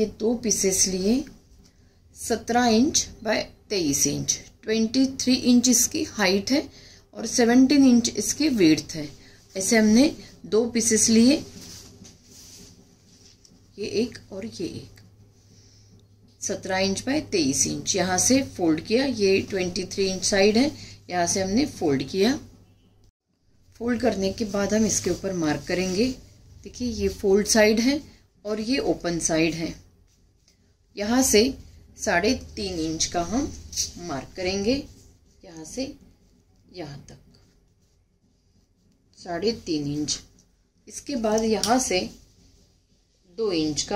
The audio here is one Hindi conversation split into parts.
ये 2 पीसेस लिए 17 इंच बाय 23 इंच, 23 इंच इसकी हाइट है और 17 इंच इसकी विड्थ है। ऐसे हमने 2 पीसेस लिए, ये एक और ये एक, 17 इंच बाय 23 इंच। यहाँ से फोल्ड किया, ये 23 इंच साइड है, यहाँ से हमने फोल्ड किया। फोल्ड करने के बाद हम इसके ऊपर मार्क करेंगे। देखिए ये फोल्ड साइड है और ये ओपन साइड है। यहाँ से 3.5 इंच का हम मार्क करेंगे, यहाँ से यहाँ तक 3.5 इंच। इसके बाद यहाँ से 2 इंच का,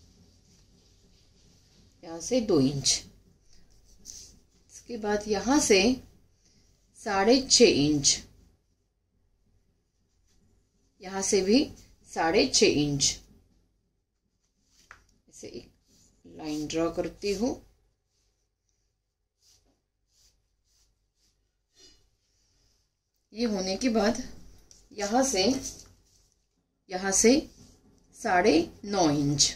यहाँ से 2 इंच। इसके बाद यहाँ से 6.5 इंच, यहाँ से भी 6.5 इंच। ऐसे एक लाइन ड्रॉ करती हूँ। ये होने के बाद यहाँ से 9.5 इंच,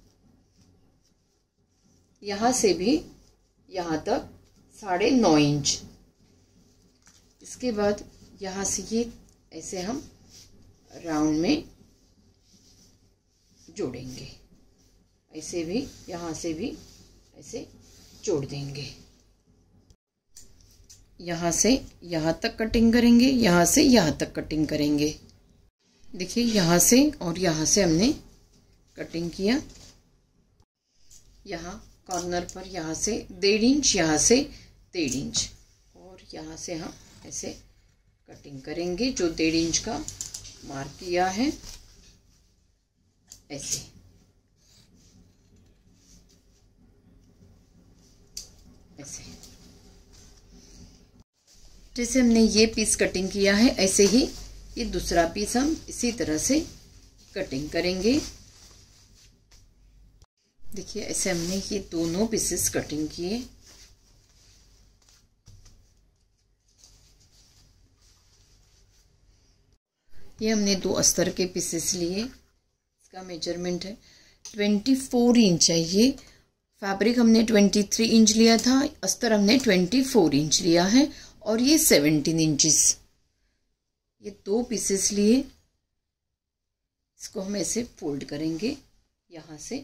यहाँ से भी यहाँ तक 9.5 इंच। इसके बाद यहाँ से ये ऐसे हम राउंड में जोड़ेंगे, ऐसे भी यहाँ से भी ऐसे जोड़ देंगे। यहाँ से यहाँ तक कटिंग करेंगे, यहाँ से यहाँ तक कटिंग करेंगे। देखिए यहाँ से और यहाँ से हमने कटिंग किया। यहाँ कॉर्नर पर यहाँ से 1.5 इंच, यहाँ से 1.5 इंच और यहाँ से हम ऐसे कटिंग करेंगे। जो 1.5 इंच का मार्क किया है ऐसे। ऐसे जैसे हमने ये पीस कटिंग किया है, ऐसे ही ये दूसरा पीस हम इसी तरह से कटिंग करेंगे। देखिए ऐसे हमने ये दोनों पीसेस कटिंग किए। ये हमने 2 अस्तर के पीसेस लिए। इसका मेजरमेंट है 24 इंच है। ये फैब्रिक हमने 23 इंच लिया था, अस्तर हमने 24 इंच लिया है और ये 17 इंचेस। ये 2 पीसेस लिए, इसको हम ऐसे फोल्ड करेंगे यहाँ से।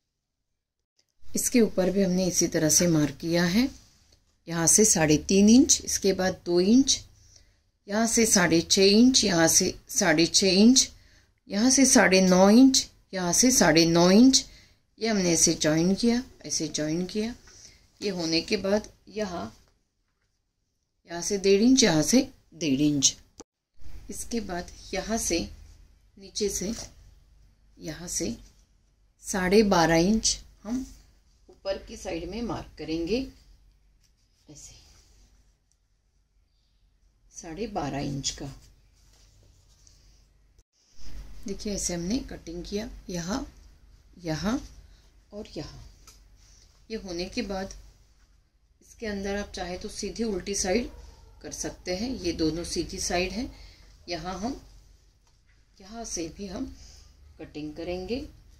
इसके ऊपर भी हमने इसी तरह से मार्क किया है। यहाँ से 3.5 इंच, इसके बाद 2 इंच, यहाँ से 6.5 इंच, यहाँ से 6.5 इंच, यहाँ से 9.5 इंच, यहाँ से 9.5 इंच। ये हमने ऐसे जॉइन किया, ऐसे जॉइन किया। ये होने के बाद यहाँ से 1.5 इंच, यहाँ से 1.5 इंच। इसके बाद यहाँ से नीचे से यहाँ से 12.5 इंच हम ऊपर की साइड में मार्क करेंगे, ऐसे 12.5 इंच का। देखिए ऐसे हमने कटिंग किया, यहाँ, यहाँ और यहाँ। ये होने के बाद इसके अंदर आप चाहे तो सीधी उल्टी साइड कर सकते हैं। ये दोनों सीधी साइड है। यहाँ से भी हम कटिंग करेंगे।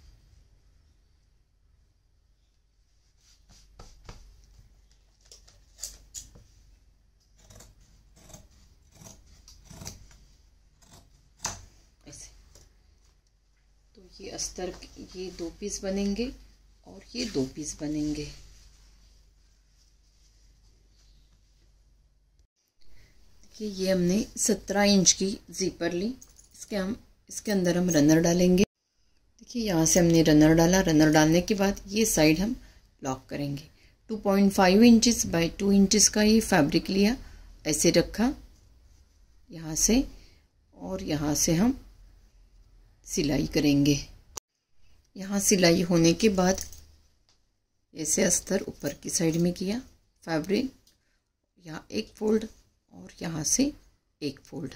ऐसे तो ये अस्तर, ये 2 पीस बनेंगे और ये 2 पीस बनेंगे। ये हमने 17 इंच की ज़ीपर ली। इसके अंदर हम रनर डालेंगे। देखिए यहाँ से हमने रनर डाला। रनर डालने के बाद ये साइड हम लॉक करेंगे। 2.5 इंचेस बाय 2 इंचेस का ये फैब्रिक लिया, ऐसे रखा यहाँ से, और यहाँ से हम सिलाई करेंगे। यहाँ सिलाई होने के बाद ऐसे अस्तर ऊपर की साइड में किया, फैब्रिक यहाँ एक फोल्ड और यहाँ से एक फोल्ड,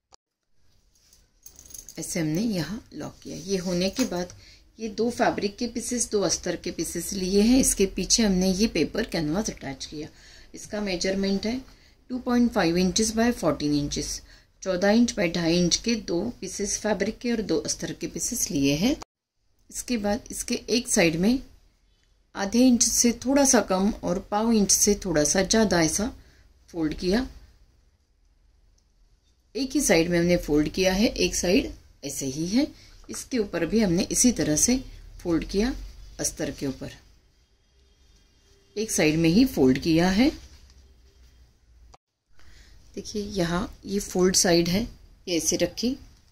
ऐसे हमने यहाँ लॉक किया। ये होने के बाद ये 2 फैब्रिक के पीसेस, 2 अस्तर के पीसेस लिए हैं। इसके पीछे हमने ये पेपर कैनवास अटैच किया। इसका मेजरमेंट है 2.5 inches by 14 inches. 14 inch by 2.5 inch के 2 पीसेस फैब्रिक के और 2 अस्तर के पीसेस लिए हैं। इसके बाद इसके एक साइड में आधे इंच से थोड़ा सा कम और पाव इंच से थोड़ा सा ज़्यादा ऐसा फोल्ड किया। एक ही साइड में हमने फोल्ड किया है, एक साइड ऐसे ही है। इसके ऊपर भी हमने इसी तरह से फोल्ड किया, अस्तर के ऊपर एक साइड में ही फोल्ड किया है। देखिए यहाँ ये फोल्ड साइड है, ये ऐसे रखी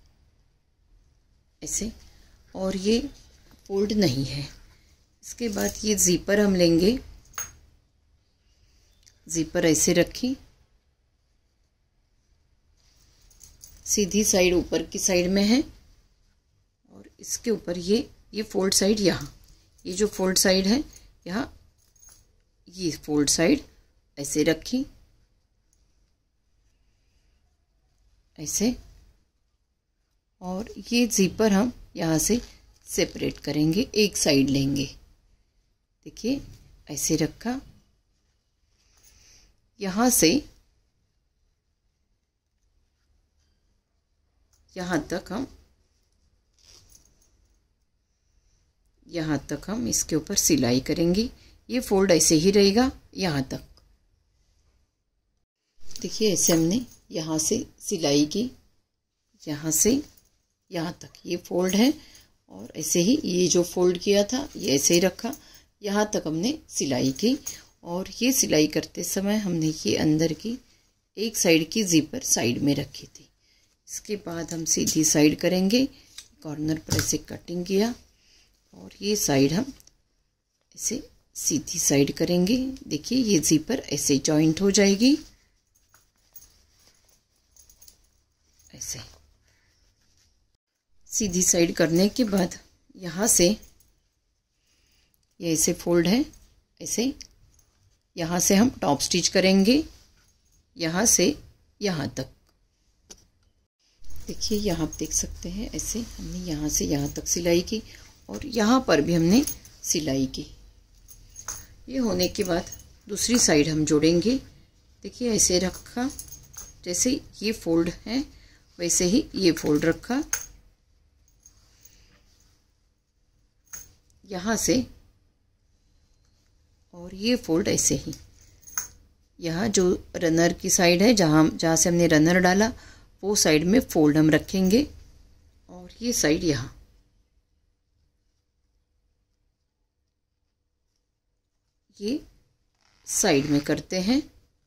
ऐसे, और ये फोल्ड नहीं है। इसके बाद ये ज़ीपर हम लेंगे, ज़ीपर ऐसे रखी, सीधी साइड ऊपर की साइड में है और इसके ऊपर ये फोल्ड साइड, यहाँ ये जो फोल्ड साइड है यहाँ, ये फोल्ड साइड ऐसे रखी ऐसे, और ये ज़ीपर हम यहाँ से सेपरेट करेंगे, एक साइड लेंगे। देखिए ऐसे रखा, यहाँ से यहाँ तक हम इसके ऊपर सिलाई करेंगे। ये फोल्ड ऐसे ही रहेगा यहाँ तक। देखिए ऐसे हमने यहाँ से सिलाई की, यहाँ से यहाँ तक ये फोल्ड है, और ऐसे ही ये जो फोल्ड किया था ये ऐसे ही रखा, यहाँ तक हमने सिलाई की। और ये सिलाई करते समय हमने ये अंदर की एक साइड की ज़ीपर साइड में रखी थी। इसके बाद हम सीधी साइड करेंगे, कॉर्नर पर ऐसे कटिंग किया और ये साइड हम ऐसे सीधी साइड करेंगे। देखिए ये ज़ीपर ऐसे जॉइंट हो जाएगी ऐसे। सीधी साइड करने के बाद यहाँ से ये ऐसे फोल्ड है ऐसे, यहाँ से हम टॉप स्टिच करेंगे, यहाँ से यहाँ तक। देखिए यहाँ आप देख सकते हैं ऐसे हमने यहाँ से यहाँ तक सिलाई की और यहाँ पर भी हमने सिलाई की। ये होने के बाद दूसरी साइड हम जोड़ेंगे। देखिए ऐसे रखा, जैसे ये फोल्ड है वैसे ही ये फोल्ड रखा, यहाँ से, और ये फोल्ड ऐसे ही। यहाँ जो रनर की साइड है, जहाँ से हमने रनर डाला वो साइड में फोल्ड हम रखेंगे, और ये साइड यहाँ। ये साइड में करते हैं,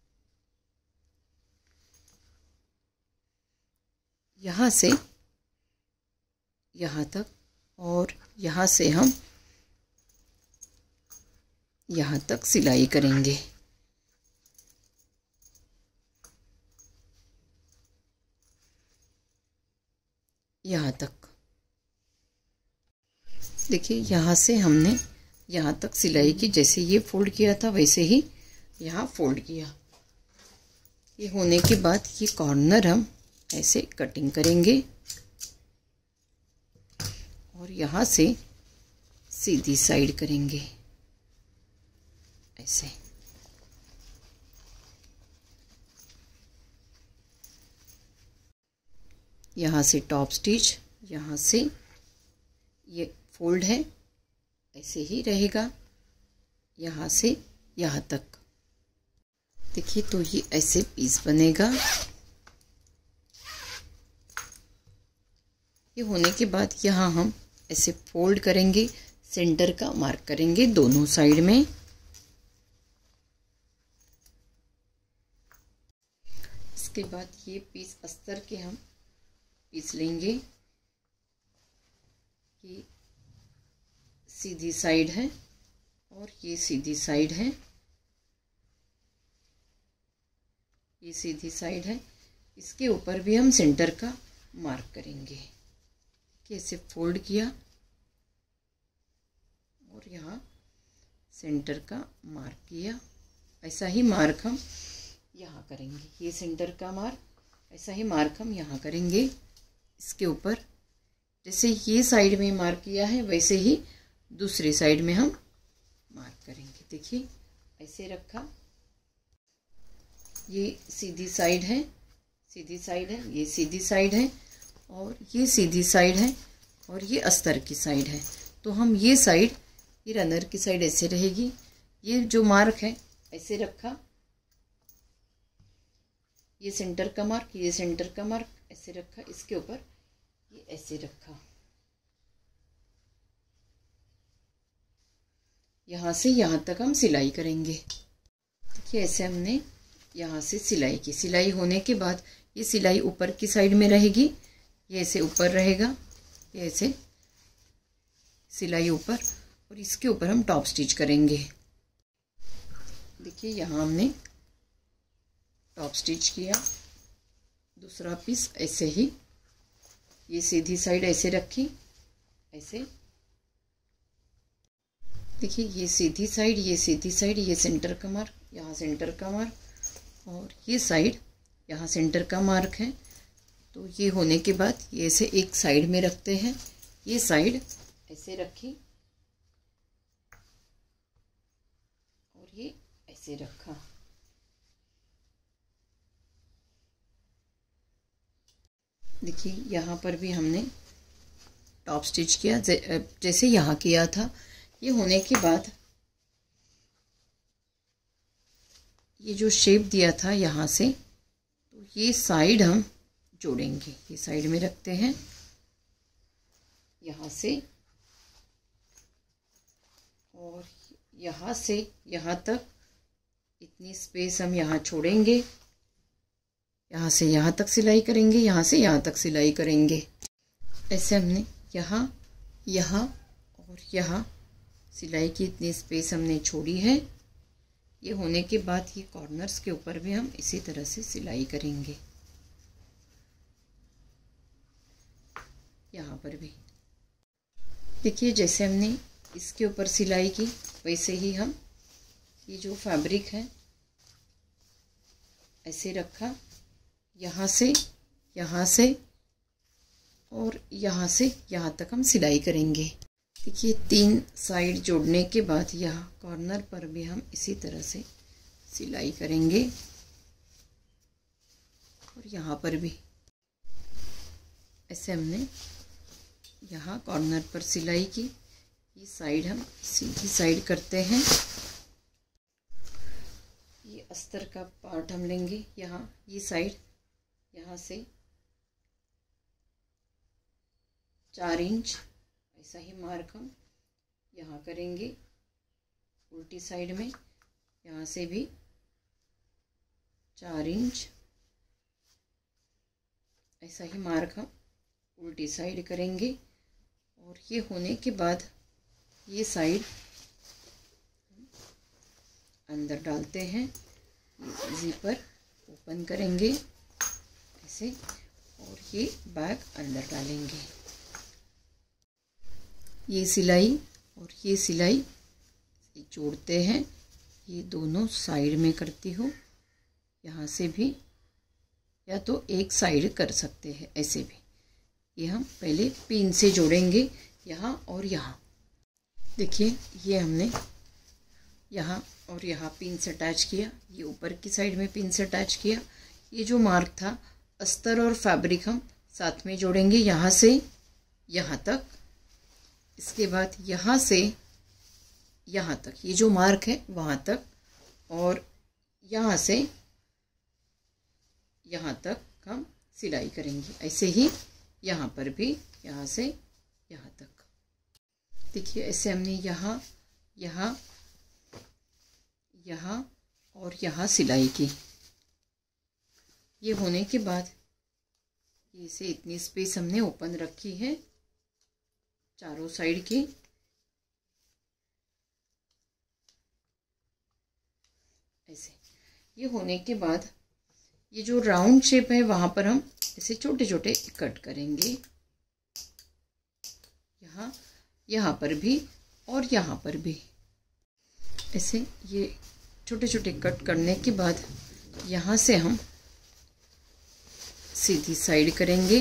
यहाँ से यहाँ तक, और यहाँ से हम यहाँ तक सिलाई करेंगे। यहाँ तक देखिए, यहाँ से हमने यहाँ तक सिलाई की, जैसे ये फोल्ड किया था वैसे ही यहाँ फोल्ड किया। ये होने के बाद ये कॉर्नर हम ऐसे कटिंग करेंगे और यहाँ से सीधी साइड करेंगे ऐसे। यहाँ से टॉप स्टिच, यहाँ से ये फोल्ड है ऐसे ही रहेगा, यहाँ से यहाँ तक। देखिए तो ये ऐसे पीस बनेगा। ये होने के बाद यहाँ हम ऐसे फोल्ड करेंगे, सेंटर का मार्क करेंगे दोनों साइड में। इसके बाद ये पीस अस्तर के हम पीस लेंगे। ये सीधी साइड है और ये सीधी साइड है, ये सीधी साइड है। इसके ऊपर भी हम सेंटर का मार्क करेंगे। कैसे फोल्ड किया और यहाँ सेंटर का मार्क किया। ऐसा ही मार्क हम यहाँ करेंगे। ये सेंटर का मार्क, ऐसा ही मार्क हम यहाँ करेंगे। इसके ऊपर जैसे ये साइड में मार्क किया है वैसे ही दूसरी साइड में हम मार्क करेंगे। देखिए ऐसे रखा, ये सीधी साइड है, सीधी साइड है, ये सीधी साइड है और ये सीधी साइड है और ये अस्तर की साइड है। तो हम ये साइड, ये रनर की साइड ऐसे रहेगी, ये जो मार्क है ऐसे रखा, ये सेंटर का मार्क, ये सेंटर का मार्क ऐसे रखा, इसके ऊपर ये ऐसे रखा, यहाँ से यहाँ तक हम सिलाई करेंगे। देखिए ऐसे हमने यहाँ से सिलाई की। सिलाई होने के बाद ये सिलाई ऊपर की साइड में रहेगी, ये ऐसे ऊपर रहेगा, ये ऐसे सिलाई ऊपर, और इसके ऊपर हम टॉप स्टिच करेंगे। देखिए यहाँ हमने टॉप स्टिच किया, दूसरा पीस ऐसे ही, ये सीधी साइड ऐसे रखी, ऐसे देखिए ये सीधी साइड, ये सीधी साइड, ये सेंटर का मार्क, यहाँ सेंटर का मार्क, और ये साइड यहाँ सेंटर का मार्क है। तो ये होने के बाद ये ऐसे एक साइड में रखते हैं, ये साइड ऐसे रखी और ये ऐसे रखा। देखिए यहाँ पर भी हमने टॉप स्टिच किया जैसे यहाँ किया था। ये होने के बाद ये जो शेप दिया था यहाँ से, तो ये साइड हम जोड़ेंगे, ये साइड में रखते हैं, यहाँ से और यहाँ से यहाँ तक इतनी स्पेस हम यहाँ छोड़ेंगे, यहाँ से यहाँ तक सिलाई करेंगे, यहाँ से यहाँ तक सिलाई करेंगे। ऐसे हमने यहाँ, यहाँ और यहाँ सिलाई की इतनी स्पेस हमने छोड़ी है। ये होने के बाद ये कॉर्नर्स के ऊपर भी हम इसी तरह से सिलाई करेंगे, यहाँ पर भी। देखिए जैसे हमने इसके ऊपर सिलाई की, वैसे ही हम ये जो फैब्रिक है ऐसे रखा, यहाँ से और यहाँ से यहाँ तक हम सिलाई करेंगे। देखिए 3 साइड जोड़ने के बाद यहाँ कॉर्नर पर भी हम इसी तरह से सिलाई करेंगे और यहाँ पर भी ऐसे हमने यहाँ कॉर्नर पर सिलाई की। ये साइड हम सीधी साइड करते हैं। ये अस्तर का पार्ट हम लेंगे, यहाँ ये साइड, यहाँ से 4 इंच ऐसा ही मार्क हम यहाँ करेंगे उल्टी साइड में, यहाँ से भी 4 इंच ऐसा ही मार्क हम उल्टी साइड करेंगे। और ये होने के बाद ये साइड अंदर डालते हैं, ज़िपर ओपन करेंगे ऐसे और ये बैग अंदर डालेंगे। ये सिलाई और ये सिलाई जोड़ते हैं, ये दोनों साइड में करती हूँ, यहाँ से भी, या तो एक साइड कर सकते हैं ऐसे भी। ये हम पहले पिन से जोड़ेंगे यहाँ और यहाँ। देखिए ये हमने यहाँ और यहाँ पिन से अटैच किया, ये ऊपर की साइड में पिन से अटैच किया। ये जो मार्क था अस्तर और फैब्रिक हम साथ में जोड़ेंगे यहाँ से यहाँ तक। इसके बाद यहाँ से यहाँ तक, ये जो मार्क है वहाँ तक, और यहाँ से यहाँ तक हम सिलाई करेंगे। ऐसे ही यहाँ पर भी यहाँ से यहाँ तक। देखिए ऐसे हमने यहाँ, यहाँ, यहाँ और यहाँ सिलाई की। ये होने के बाद इसे इतनी स्पेस हमने ओपन रखी है चारों साइड की। ऐसे ये होने के बाद ये जो राउंड शेप है वहाँ पर हम ऐसे छोटे छोटे कट करेंगे, यहाँ, यहाँ पर भी और यहाँ पर भी। ऐसे ये छोटे छोटे कट करने के बाद यहाँ से हम सीधी साइड करेंगे।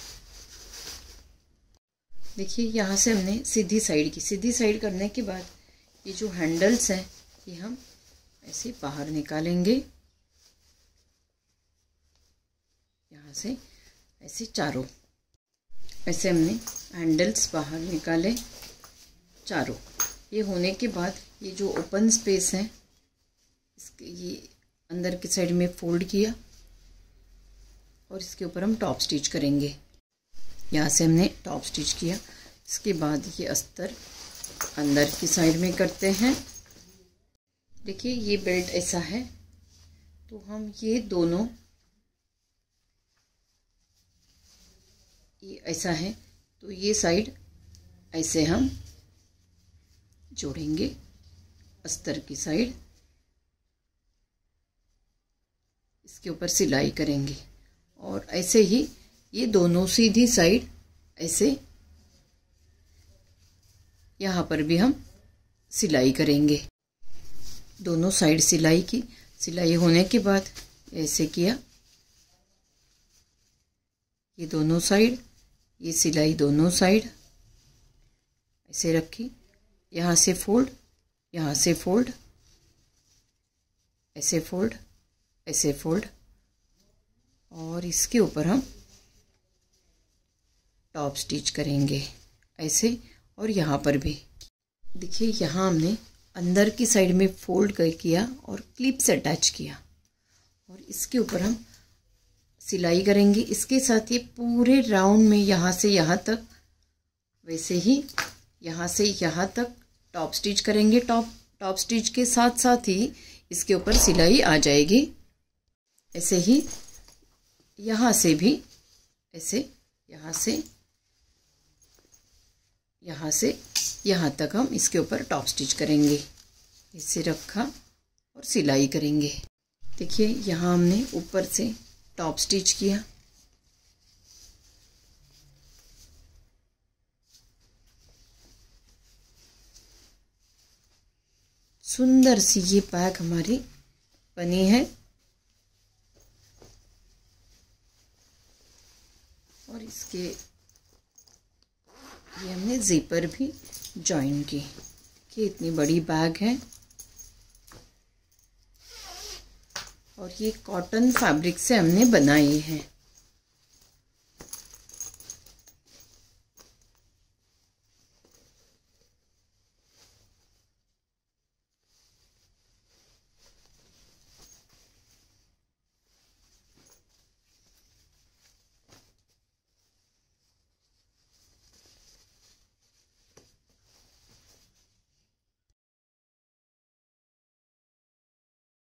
देखिए यहाँ से हमने सीधी साइड की। सीधी साइड करने के बाद ये जो हैंडल्स हैं ये हम ऐसे बाहर निकालेंगे, यहाँ से ऐसे चारों। ऐसे हमने हैंडल्स बाहर निकाले। चारों। ये होने के बाद ये जो ओपन स्पेस है इसके ये अंदर की साइड में फोल्ड किया और इसके ऊपर हम टॉप स्टिच करेंगे। यहाँ से हमने टॉप स्टिच किया। इसके बाद ये अस्तर अंदर की साइड में करते हैं। देखिए ये बेल्ट ऐसा है, तो हम ये दोनों ये ऐसा है तो ये साइड ऐसे हम जोड़ेंगे अस्तर की साइड, इसके ऊपर सिलाई करेंगे और ऐसे ही ये दोनों सीधी साइड ऐसे यहाँ पर भी हम सिलाई करेंगे। दोनों साइड सिलाई की। सिलाई होने के बाद ऐसे किया, ये दोनों साइड, ये सिलाई दोनों साइड ऐसे रखी, यहाँ से फोल्ड, यहाँ से फोल्ड, ऐसे फोल्ड, ऐसे फोल्ड और इसके ऊपर हम टॉप स्टिच करेंगे ऐसे। और यहाँ पर भी देखिए यहाँ हमने अंदर की साइड में फोल्ड कर किया और क्लिप से अटैच किया और इसके ऊपर हम सिलाई करेंगे। इसके साथ ये पूरे राउंड में यहाँ से यहाँ तक, वैसे ही यहाँ से यहाँ तक टॉप स्टिच करेंगे। टॉप स्टिच के साथ साथ ही इसके ऊपर सिलाई आ जाएगी। ऐसे ही यहाँ से भी ऐसे यहाँ से यहाँ तक हम इसके ऊपर टॉप स्टिच करेंगे। इसे रखा और सिलाई करेंगे। देखिए यहाँ हमने ऊपर से टॉप स्टिच किया, सुंदर सी ये बैग हमारी बनी है और इसके ये हमने ज़िपर भी जॉइन की। कि इतनी बड़ी बैग है और ये कॉटन फैब्रिक से हमने बनाई है।